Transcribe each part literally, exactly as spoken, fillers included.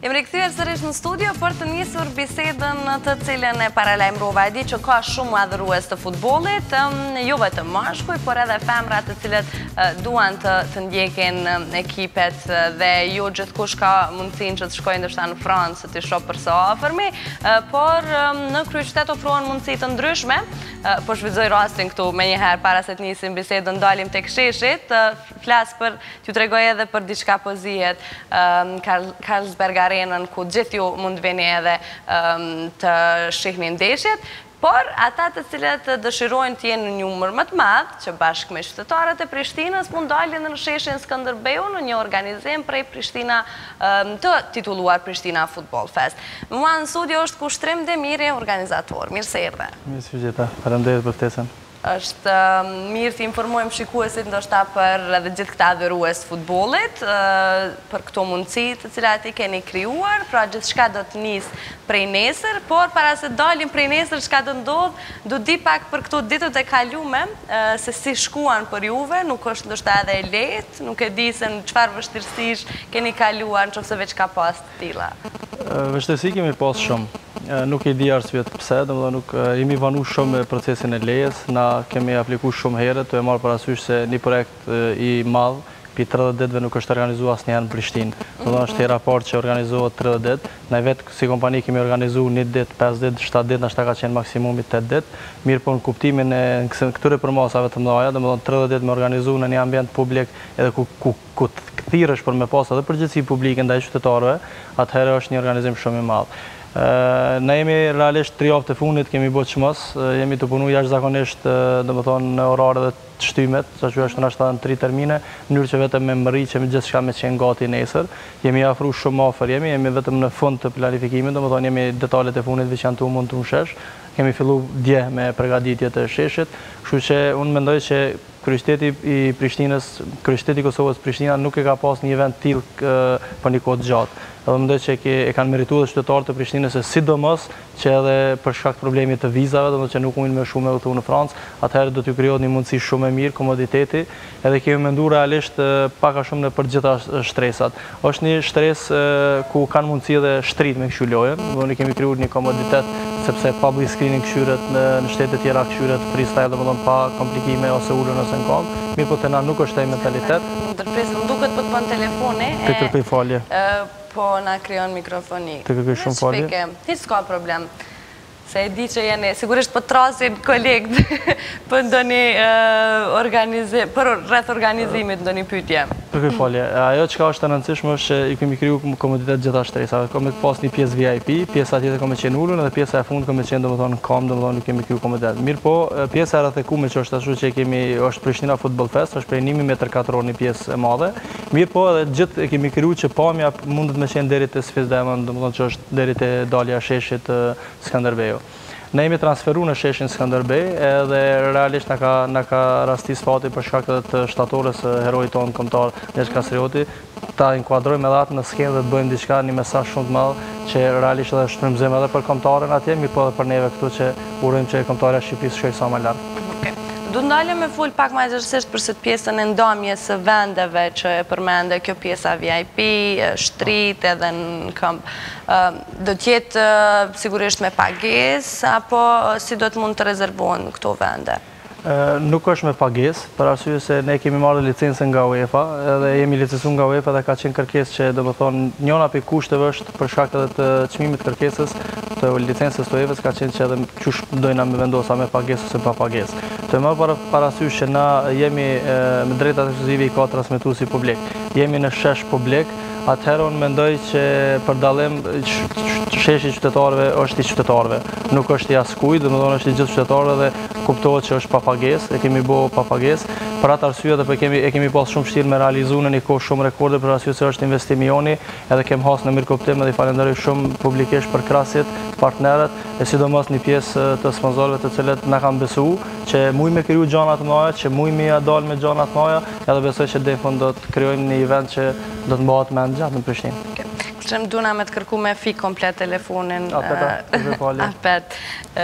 Jemi rikthyer sërish në studio për të nisur bisedën të cilën e paralajmërova. E di që ka shumë adhurues të futbollit, jo vetëm mashkuj, por edhe femrat të cilët duan të, të ndjekin ekipet dhe jo gjithkush ka mundësinë që të shkojnë ndoshta në Francë të shoh për së afërmi, por në kryeqytet ofrohen mundësi të ndryshme. Po shfrytëzoj rastin këtu menjëherë para se të nisim bisedën, dalim tek sheshit, flas për t'ju tregoj edhe për diçka po zihet Carlsberg Arenën, ku gjithë ju mund vini edhe të shihni ndeshjet, por ata të cilët dëshirojnë të jenë në numër më të madh, që bashkë me qytetarët e Prishtinës mund dalin në sheshin Skënderbeu në një organizim prej Prishtina të titulluar Prishtina Football Fest. Mua në studio është Kushtrim Demiri, organizator. Mirë se erdhe. Mirë se vjen. Faleminderit për ftesën. Është mirë të informojmë shikuesit ndoshta për edhe gjithë këta adhurues të futbollit, për këto mundësi të cilat i keni krijuar, pra gjithçka do të nis prej nesër, por para se dalim prej nesër çka do ndodh, do di pak për këto ditët e kaluame, se si shkuan për juve, nuk është ndoshta edhe e lehtë, nuk e di se në çfarë vështirësish keni kaluar, nëse veç ka pas të tilla. Vështirësi kemi pas shumë. Nuk e di arsyet pse, domethënë nuk jemi vanu shumë me procesin e lejes, na kemi aplikuar shumë herët, të e marr parasysh se një projekt i madh pi tridhjetë ditëve nuk është organizuar asnjëherë në Prishtinë. Domethënë është hera e parë që organizohet tridhjetë ditë. Ne vetë si kompani kemi organizuar një ditë, pesë ditë, shtatë ditë, ndoshta ka qenë maksimumi tetë ditë. Mirë, po në kuptimin e këtyre përmasave të mëdha, domethënë tridhjetë ditë me organizuar në një ambient publik, edhe ku ku ku thirrësh për me pas edhe përgjegjësi publike ndaj qytetarëve, atëherë është një organizim shumë i madh. Ne jemi realisht tri javë të fundit kemi bërë çmos, jemi të punuar jashtëzakonisht, domethënë në orare dhe të shtymet, saqë është ndoshta në tri termine, në mënyrë që vetëm me mërri që me gjithçka me qenë gati nesër. Jemi afruar shumë afër, jemi, jemi vetëm në fund të planifikimit, domethënë jemi detalet e fundit veçantu mund të mshesh. Kemi filluar dje me përgatitjet e sheshit, kështu që unë mendoj që Kryeqyteti i Prishtinës, Kryeqyteti i Kosovës Prishtina nuk e ka pas një event tillë për një kohë të gjatë. Edhe mendoj që e kanë merituar qytetarët e Prishtinës, sidomos që edhe për shkak të problemit të vizave, domethënë që nuk mundin me shumë me udhëtu në Francë, atëherë do t'ju krijohet një mundësi shumë e mirë, komoditeti, edhe kemi menduar realisht pak a shumë në për gjitha shtresat. Është një shtresë ku kanë mundësi edhe shtrit me kështu lojën, domethënë kemi krijuar një komoditet sepse public screening këshyret në, në shtete tjera këshyret freestyle, domethënë pa komplikime ose ulën ose në kom. Mirë, po te na nuk është ai mentalitet. Ndërpres, më duket po të bën telefoni. Të kërkoj falje. Po na krijon mikrofoni. Të kërkoj shumë falje. Hiç s'ka problem. Se e di që jeni, sigurisht po trasin kolegët për ndonjë organizim, për rreth organizimit ndonjë pyetje. Kërkoj falje. Ajo çka është e rëndësishme është që i kemi krijuar komoditet gjitha shtresave. Kemi pas një pjesë V I P, pjesa tjetër kemi qenë ulur dhe pjesa e fundit kemi qenë domethënë kam, domethënë nuk kemi krijuar komoditet. Mirë, po pjesa e rrethekume që është ashtu që kemi është Prishtina Football Fest, është prej një mijë metër katror një pjesë e madhe. Mirë, po edhe gjithë e kemi krijuar që pamja mundet me qenë deri te Sfidemon, domethënë që është deri te dalja e sheshit Skënderbeu. Ne jemi transferuar në sheshin Skënderbeu, edhe realisht na ka na ka rastis fati për shkak të shtatorës së heroit ton kombëtar Nesh Kasrioti, ta inkuadrojmë edhe atë në skenë dhe të bëjmë diçka, një mesazh shumë të madh që realisht edhe shtrëmbëzojmë edhe për kombëtarën atje, mirë po edhe për neve këtu që urojmë që kombëtarja e Shqipërisë shkojë sa më lart. Do ndalem me fol pak më gjithsesi për këtë pjesën e ndamjes së vendeve që e përmendë, kjo pjesa V I P, shtrit edhe në këmbë. Do të jetë sigurisht me pagesë apo si do të mund të rezervohen këto vende? Nuk është me pagesë, për arsye se ne kemi marrë licencën nga UEFA, edhe jemi licencuar nga UEFA dhe ka qenë kërkesë që domethënë njëra prej kushteve është për shkak edhe të çmimit të kërkesës të licencës të UEFA-s ka qenë që edhe qysh dojna me vendosa me pagesë ose pa pagesë. Të më para parasysh që na jemi me drejtat ekskluzive i ka transmetuesi publik. Jemi në shesh publik, atëherë unë mendoj që për dallim sheshi i qytetarëve është i qytetarëve, nuk është i askujt, domethënë është i gjithë qytetarëve dhe kuptohet që është pa pagesë, e kemi bërë pa pagesë. Për atë arsye dhe kemi e kemi pas shumë vështirë me realizuar në një kohë shumë rekorde për arsye se është investim i joni, edhe kem hasë në mirë kuptim dhe i falenderoj shumë publikisht për krahasit, partnerët, e sidomos një pjesë të sponsorëve të cilët na kanë besuar që mujmë me kriju gjana të mëdha, që mujmë ja dal me gjana të mëdha, edhe besoj që deri në fund do të krijojmë një event që do të mbahet më gjatë në Prishtinë. Kështrim duna me të kërku me fik komplet telefonin. Apet.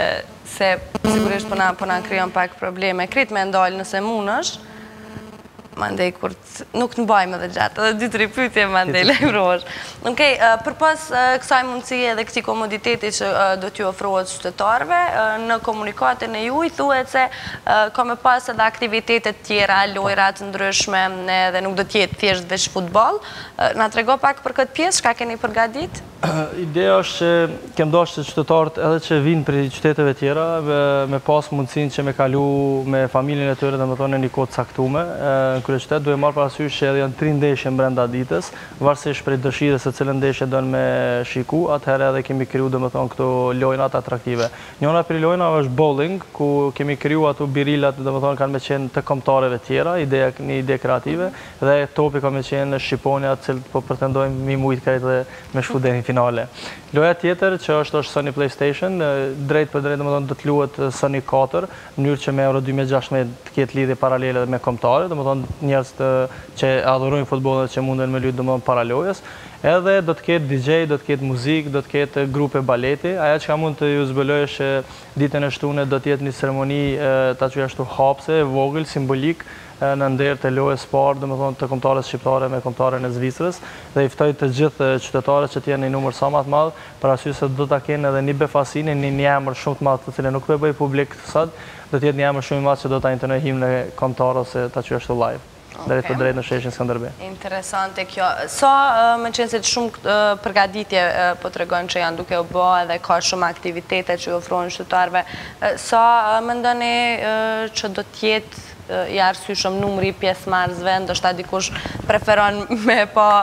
Se sigurisht po na krijon pak probleme. Krit me ndalë nëse munësh. mandej kur nuk të mbajmë edhe gjatë, edhe dy të ripytje mandej lajmërohesh. Okej, për pas kësaj mundësie dhe këti komoditeti që do t'ju ofrohet qytetarëve, në komunikatën e juj, thuhet se ka me pas edhe aktivitetet tjera, lojra të ndryshme dhe nuk do t'jetë thjesht veç futbol. Na trego pak për këtë pjesë, shka keni përgadit? Ideja është që kem dashur që qytetarët edhe që vinë për qyteteve tjera me pas mundësinë që me kalu me familjen e tyre, domethënë në një kohë caktuar në kryeqytet, duhet marrë parasysh që edhe janë tri ndeshje brenda ditës, varësisht prej dëshirës se cilën ndeshje don me shiku, atëherë edhe kemi kriju domethënë këto lojnat atraktive. Njëra prej lojnave është bowling, ku kemi kriju ato birilat, domethënë kanë me qenë të kombëtarëve tjera, ideja një ide kreative, dhe topi ka me qenë shqiponja, të cilët po pretendojmë mi mujt krejt dhe me shfuteni finale. Loja tjetër që është është Sony PlayStation, drejt për drejt domethënë do të luhet Sony katër, në mënyrë që me Euro dy mijë e gjashtëdhjetë të ketë lidhje paralele me kombëtare, domethënë njerëz që adhurojnë futbollin që munden me luajtë domethënë para lojës. Edhe do të ketë D J, do të ketë muzikë, do të ketë grupe baleti. Ajo që mund të ju zbuloj është ditën e shtunë do të jetë një ceremoni ta quaj ashtu hapse, vogël, simbolik në nder të lojës parë, domethënë të kombëtarës shqiptare me kombëtaren e Zvicrës, dhe i ftoj të gjithë qytetarët që të jenë në numër sa më të madh, për arsye se do ta kenë edhe një befasinë, një emër shumë të madh, të cilën nuk po e bëj publik sot, do të jetë një emër shumë i madh që do ta intonoj himnin e kombëtarëve ose ta quaj ashtu live. Drejt për drejt në sheshin Skënderbej. Interesante kjo. Sa më qenë se shumë përgatitje po të regojnë që janë duke u bë edhe ka shumë aktivitete që ju ofrojnë qytetarëve, sa mendoni që do t'jetë i arsyeshëm numri i pjesëmarrësve, ndoshta dikush preferon me pa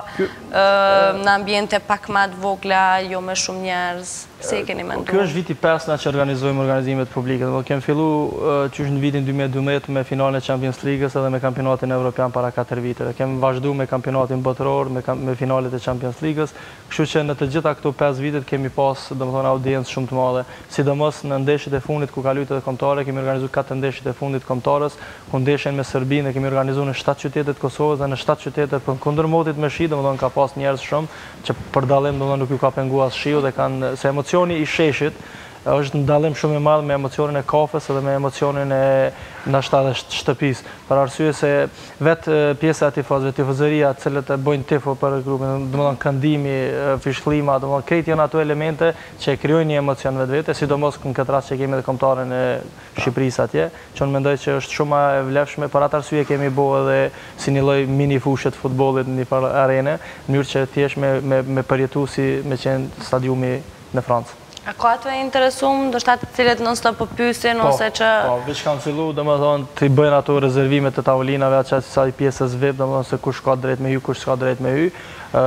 në ambiente pak më të vogla, jo me shumë njerëz. Se i keni menduar? Kjo është viti pesë na që organizojmë organizimet publike. Do kemi filluar qysh në vitin dy mijë e dymbëdhjetë me finalen e Champions League-s edhe me kampionatin evropian para katër viteve. Kemi vazhduar me kampionatin botëror, me me finalet e Champions League-s, kështu që në të gjitha këto pesë vitet kemi pas, domethënë, audiencë shumë të madhe. Sidomos në ndeshjet e fundit ku ka luajtur kombëtare, kemi organizuar katër ndeshjet e fundit kombëtarës, ku ndeshjen me Serbinë kemi organizuar në shtatë qytete të Kosovës dhe në shtatë qytete për kundër motit me shi, domethënë ka pas njerëz shumë që për dallim domethënë nuk ju ka penguar as shiu dhe kanë se emocioni i sheshit është ndallim shumë i madh me emocionin e kafes edhe me emocionin e ndoshta edhe shtëpisë, për arsye se vetë pjesa e tifozëve, tifozëria, të cilët e bëjnë tifo për grupin, domethënë këndimi, fishkllima, domethënë krejt janë ato elemente që e krijojnë një emocion vetvete, sidomos në këtë rast që kemi edhe kombëtaren e Shqipërisë atje, që unë mendoj që është shumë e vlefshme, për atë arsye kemi bërë edhe si një lloj mini fushë të futbollit në një arene, në mënyrë që thjesht me me me përjetu si me qenë stadiumi në Francë. A ka të interesuar, ndoshta të cilët non-stop po pyesin ose që Po, veç kanë filluar domethënë të bëjnë ato rezervimet të tavolinave atë çfarë pjesës V I P, domethënë se kush ka drejt me hy, kush s'ka drejt me hy.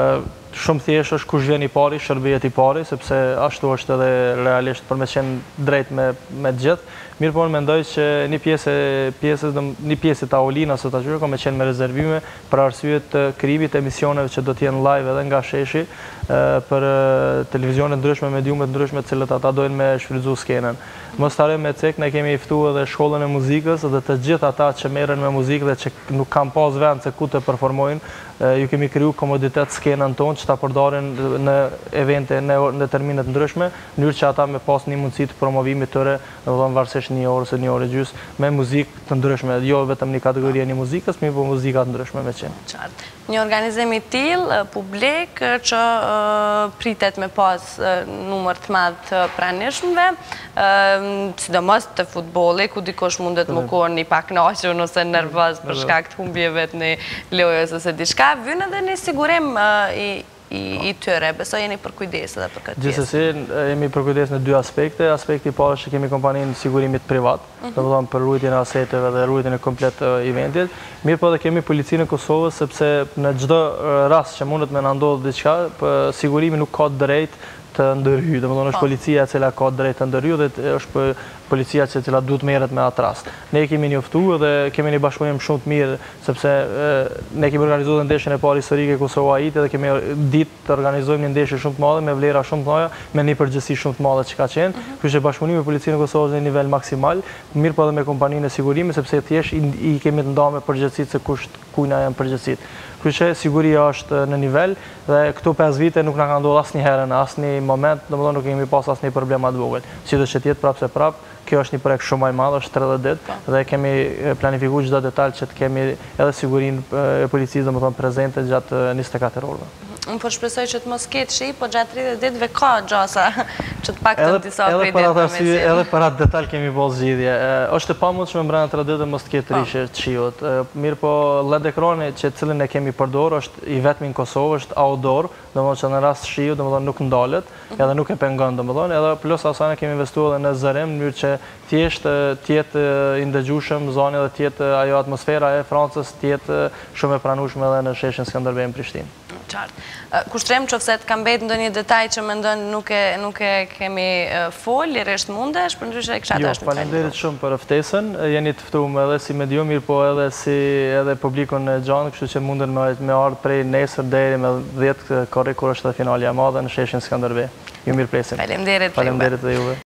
Shumë thjesht është kush vjen i pari, shërbehet i pari, sepse ashtu është edhe realisht për me qenë drejt me me të gjithë. Mirë po, unë mendoj që një pjesë pjesës një pjesë e tavolinës së tajuar ka me qenë me rezervime për arsye të krijimit të emisioneve që do të jenë live edhe nga sheshi për televizionet ndryshme, mediumet ndryshme të cilët ata dojnë me shfrytëzu skenën. Mos harroj me cek, ne kemi ftuar edhe shkollën e muzikës dhe të gjithë ata që merren me muzikë dhe që nuk kanë pas vend se ku të performojnë, ju kemi kriju komoditet skenën tonë që ta përdorin në evente në termine të ndryshme, në mënyrë që ata me pas një mundësi të promovimit tyre, domethënë varësisht një orë ose një orë e gjys me muzikë të ndryshme, jo vetëm një kategori e një muzikës, mi po muzika të ndryshme me qenë. Qartë. Një organizim i tillë publik që pritet me pas numër të madh të pranishmëve, sidomos të futbolli, ku dikush mundet më kohë një pak knaqur ose nervoz për shkak të humbjeve të një lojës ose diçka, vjen edhe një sigurim i i tyre, besoj jeni për kujdes edhe për këtë pjesë. Gjithsesi, jemi për kujdes në dy aspekte. Aspekti i parë është që kemi kompaninë sigurimit privat, domethënë për ruajtjen e aseteve dhe ruajtjen e komplet eventit. Mirë po edhe kemi policinë e Kosovës, sepse në çdo rast që mundet me na ndodhë diçka, sigurimi nuk ka drejt të ndërhyjë, domethënë është policia e cila ka drejt të ndërhyjë dhe është policia e cila duhet merret me atë rast. Ne kemi njoftuar dhe kemi një bashkëpunim shumë të mirë, sepse ne kemi organizuar ndeshjen e parë historike Kosova-Haiti dhe kemi ditë të organizojmë një ndeshje shumë të madhe me vlera shumë të mëdha, me një përgjegjësi shumë të madhe që ka qenë. Kështu që bashkëpunimi me policinë e Kosovës në nivel maksimal, mirë po edhe me kompaninë e sigurimit, sepse thjesht i kemi të ndarë me përgjegjësitë se kush kujna janë përgjegjësitë. Kështu që siguria është në nivel dhe këto pesë vite nuk na ka ndodhur asnjëherë në asnjë moment, domethënë nuk kemi pas asnjë problem të vogël. Sidoqë që tjetë prapë se prapë, kjo është një projekt shumë më i madh, është tridhjetë ditë dhe kemi planifikuar çdo detaj që të kemi edhe sigurinë e policisë domethënë prezente gjatë njëzet e katër orëve. Unë po shpresoj që të mos ketë shi, po gjatë tridhjetë ditëve ka gjasa që të paktën disa prej ditëve. Edhe për atë detaj kemi bërë zgjidhje. Është e pamundshme brenda tridhjetë ditëve mos të ketë rishje të shiut. Mirë po L E D ekrani që cilin e kemi përdorur është i vetmi në Kosovë, është outdoor, domethënë që në rast shiu domethënë nuk ndalet, edhe nuk e pengon domethënë, edhe plus asaj kemi investuar edhe në zërim në mënyrë që thjesht të jetë i ndëgjueshëm zoni dhe të jetë ajo atmosfera e Francës të jetë shumë e pranueshme edhe në sheshin Skënderbej në Prishtinë. Qartë. Kushtrem që ofse të kam betë ndonjë detaj që me ndonë nuk e kemi fol, i resht mundesh, për ndryshe e këshata është në Jo, falenderit shumë për ftesën, jeni të ftuar edhe si medium, mirë po edhe si edhe publikun e gjanë, kështu që munden me ardhë prej nesër deri me dhjetë korrik kur është dhe finalja e madhe në sheshin Skënderbej. Ju mirë presim. Falenderit dhe juve.